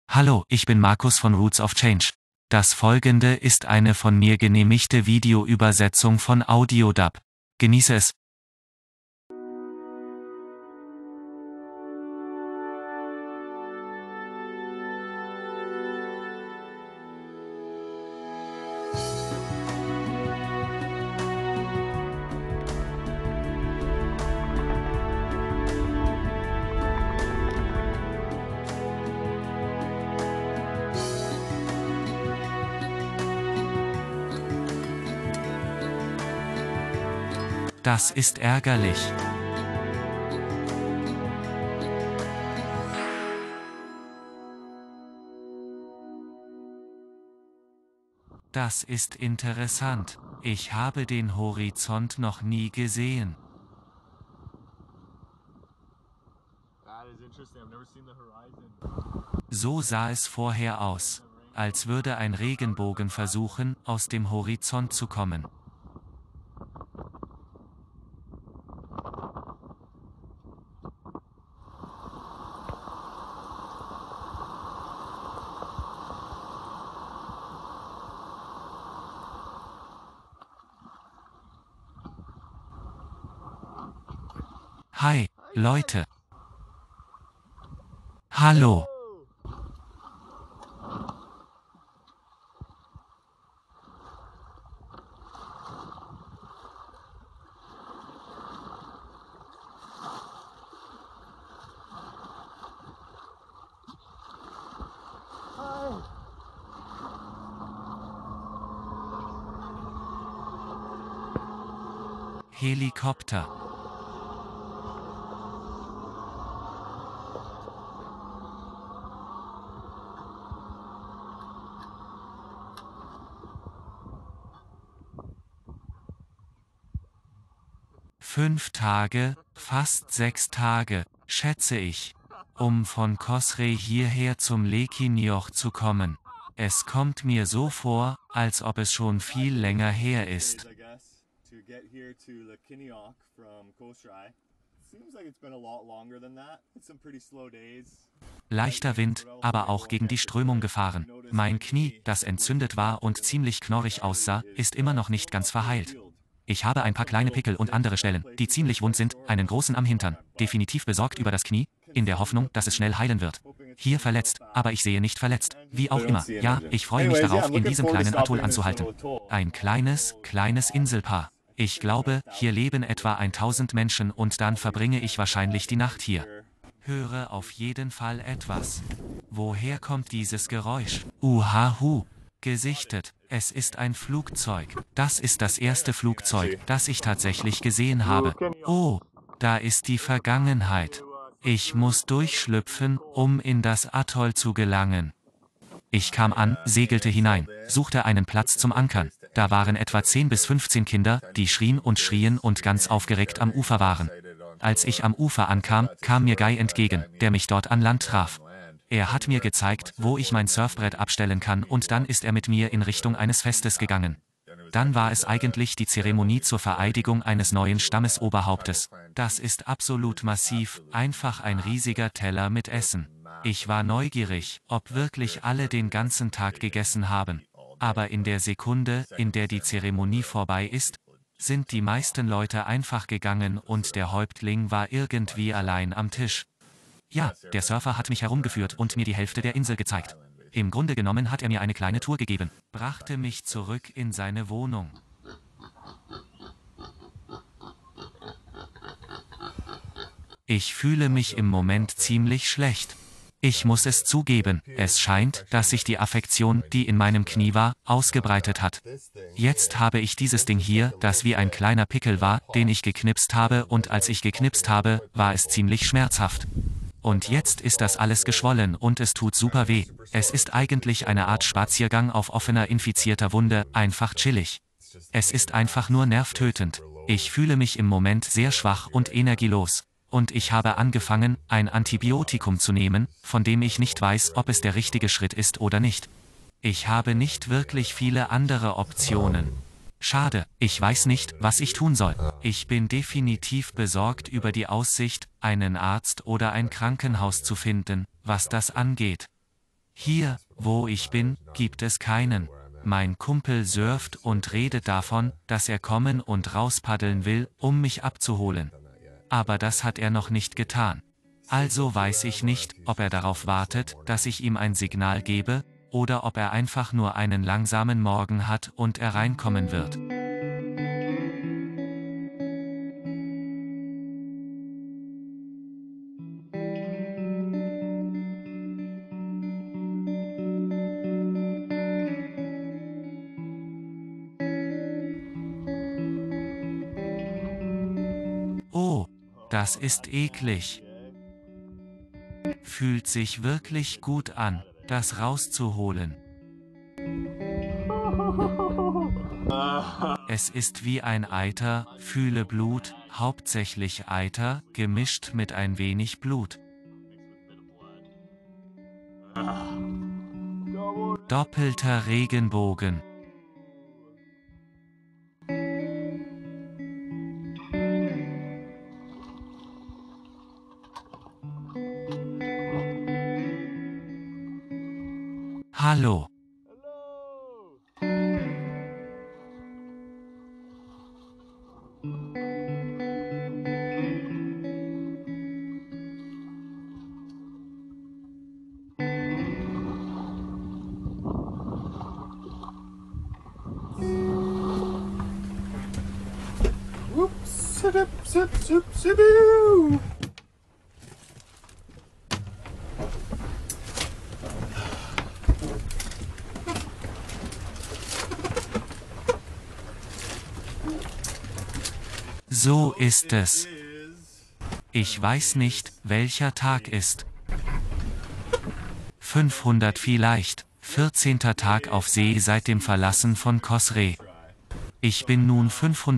Hallo, ich bin Markus von Roots of Change. Das folgende ist eine von mir genehmigte Videoübersetzung von AudioDub. Genieße es. Das ist ärgerlich. Das ist interessant. Ich habe den Horizont noch nie gesehen. So sah es vorher aus, als würde ein Regenbogen versuchen, aus dem Horizont zu kommen. Hi, Leute. Hallo. Helikopter. Fünf Tage, fast 6 Tage, schätze ich, um von Kosrae hierher zum Lequinioch zu kommen. Es kommt mir so vor, als ob es schon viel länger her ist. Leichter Wind, aber auch gegen die Strömung gefahren. Mein Knie, das entzündet war und ziemlich knorrig aussah, ist immer noch nicht ganz verheilt. Ich habe ein paar kleine Pickel und andere Stellen, die ziemlich wund sind, einen großen am Hintern, definitiv besorgt über das Knie, in der Hoffnung, dass es schnell heilen wird. Hier verletzt, aber ich sehe nicht verletzt. Wie auch immer, ja, ich freue mich darauf, in diesem kleinen Atoll anzuhalten. Ein kleines Inselpaar. Ich glaube, hier leben etwa 1000 Menschen und dann verbringe ich wahrscheinlich die Nacht hier. Höre auf jeden Fall etwas. Woher kommt dieses Geräusch? Uhahu. Gesichtet. Es ist ein Flugzeug. Das ist das erste Flugzeug, das ich tatsächlich gesehen habe. Oh, da ist die Vergangenheit. Ich muss durchschlüpfen, um in das Atoll zu gelangen. Ich kam an, segelte hinein, suchte einen Platz zum Ankern. Da waren etwa 10 bis 15 Kinder, die schrien und ganz aufgeregt am Ufer waren. Als ich am Ufer ankam, kam mir Guy entgegen, der mich dort an Land traf. Er hat mir gezeigt, wo ich mein Surfbrett abstellen kann und dann ist er mit mir in Richtung eines Festes gegangen. Dann war es eigentlich die Zeremonie zur Vereidigung eines neuen Stammesoberhauptes. Das ist absolut massiv, einfach ein riesiger Teller mit Essen. Ich war neugierig, ob wirklich alle den ganzen Tag gegessen haben. Aber in der Sekunde, in der die Zeremonie vorbei ist, sind die meisten Leute einfach gegangen und der Häuptling war irgendwie allein am Tisch. Ja, der Surfer hat mich herumgeführt und mir die Hälfte der Insel gezeigt. Im Grunde genommen hat er mir eine kleine Tour gegeben, brachte mich zurück in seine Wohnung. Ich fühle mich im Moment ziemlich schlecht. Ich muss es zugeben, es scheint, dass sich die Affektion, die in meinem Knie war, ausgebreitet hat. Jetzt habe ich dieses Ding hier, das wie ein kleiner Pickel war, den ich geknipst habe und als ich geknipst habe, war es ziemlich schmerzhaft. Und jetzt ist das alles geschwollen und es tut super weh. Es ist eigentlich eine Art Spaziergang auf offener infizierter Wunde, einfach chillig. Es ist einfach nur nervtötend. Ich fühle mich im Moment sehr schwach und energielos. Und ich habe angefangen, ein Antibiotikum zu nehmen, von dem ich nicht weiß, ob es der richtige Schritt ist oder nicht. Ich habe nicht wirklich viele andere Optionen. Schade, ich weiß nicht, was ich tun soll. Ich bin definitiv besorgt über die Aussicht, einen Arzt oder ein Krankenhaus zu finden, was das angeht. Hier, wo ich bin, gibt es keinen. Mein Kumpel surft und redet davon, dass er kommen und rauspaddeln will, um mich abzuholen. Aber das hat er noch nicht getan. Also weiß ich nicht, ob er darauf wartet, dass ich ihm ein Signal gebe, oder ob er einfach nur einen langsamen Morgen hat und er reinkommen wird. Oh, das ist eklig. Fühlt sich wirklich gut an, das rauszuholen. Es ist wie ein Eiter, fühle Blut, hauptsächlich Eiter, gemischt mit ein wenig Blut. Doppelter Regenbogen. Hallo. So ist es. Ich weiß nicht, welcher Tag ist. 500 vielleicht, 14. Tag auf See seit dem Verlassen von Kosrae. Ich bin nun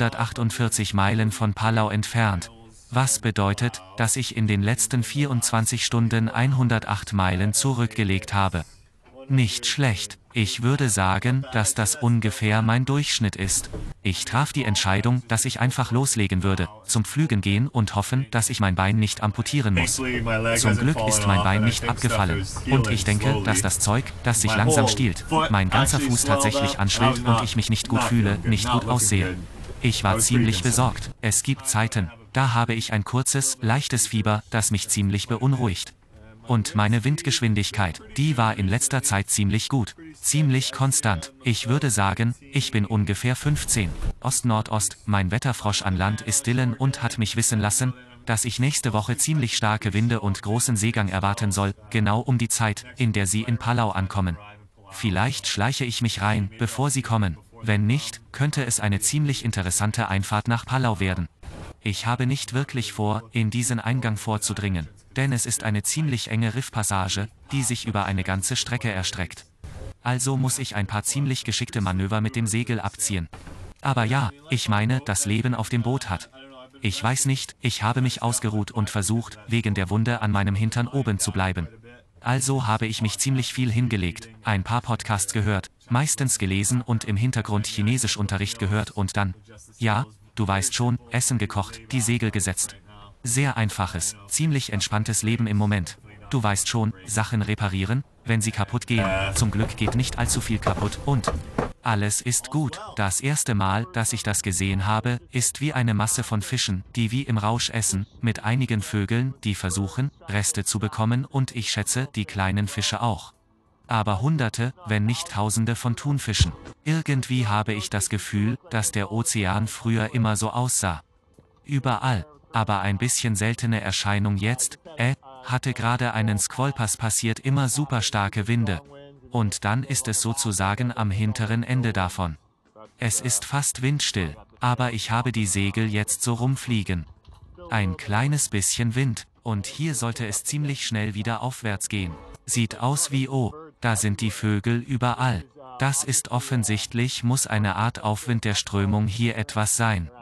548 Meilen von Palau entfernt, was bedeutet, dass ich in den letzten 24 Stunden 108 Meilen zurückgelegt habe. Nicht schlecht. Ich würde sagen, dass das ungefähr mein Durchschnitt ist. Ich traf die Entscheidung, dass ich einfach loslegen würde, zum Pflügen gehen und hoffen, dass ich mein Bein nicht amputieren muss. Zum Glück ist mein Bein nicht abgefallen. Und ich denke, dass das Zeug, das sich langsam stiehlt, mein ganzer Fuß tatsächlich anschwillt und ich mich nicht gut fühle, nicht gut aussehe. Ich war ziemlich besorgt. Es gibt Zeiten, da habe ich ein kurzes, leichtes Fieber, das mich ziemlich beunruhigt. Und meine Windgeschwindigkeit, die war in letzter Zeit ziemlich gut. Ziemlich konstant. Ich würde sagen, ich bin ungefähr 15. Ost-Nordost, mein Wetterfrosch an Land ist Dylan und hat mich wissen lassen, dass ich nächste Woche ziemlich starke Winde und großen Seegang erwarten soll, genau um die Zeit, in der sie in Palau ankommen. Vielleicht schleiche ich mich rein, bevor sie kommen. Wenn nicht, könnte es eine ziemlich interessante Einfahrt nach Palau werden. Ich habe nicht wirklich vor, in diesen Eingang vorzudringen, denn es ist eine ziemlich enge Riffpassage, die sich über eine ganze Strecke erstreckt. Also muss ich ein paar ziemlich geschickte Manöver mit dem Segel abziehen. Aber ja, ich meine, das Leben auf dem Boot hat. Ich weiß nicht, ich habe mich ausgeruht und versucht, wegen der Wunde an meinem Hintern oben zu bleiben. Also habe ich mich ziemlich viel hingelegt, ein paar Podcasts gehört, meistens gelesen und im Hintergrund Chinesischunterricht gehört und dann, ja, du weißt schon, Essen gekocht, die Segel gesetzt. Sehr einfaches, ziemlich entspanntes Leben im Moment. Du weißt schon, Sachen reparieren, wenn sie kaputt gehen. Zum Glück geht nicht allzu viel kaputt und alles ist gut. Das erste Mal, dass ich das gesehen habe, ist wie eine Masse von Fischen, die wie im Rausch essen, mit einigen Vögeln, die versuchen, Reste zu bekommen und ich schätze, die kleinen Fische auch. Aber Hunderte, wenn nicht Tausende von Thunfischen. Irgendwie habe ich das Gefühl, dass der Ozean früher immer so aussah. Überall. Aber ein bisschen seltene Erscheinung jetzt, hatte gerade einen Squallpass passiert, immer super starke Winde. Und dann ist es sozusagen am hinteren Ende davon. Es ist fast windstill, aber ich habe die Segel jetzt so rumfliegen. Ein kleines bisschen Wind, und hier sollte es ziemlich schnell wieder aufwärts gehen. Sieht aus wie da sind die Vögel überall. Das ist offensichtlich, muss eine Art Aufwind der Strömung hier etwas sein.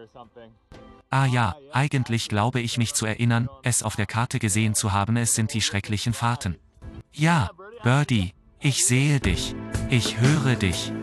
Ah ja, eigentlich glaube ich mich zu erinnern, es auf der Karte gesehen zu haben, es sind die schrecklichen Fahrten. Ja, Birdie, ich sehe dich. Ich höre dich.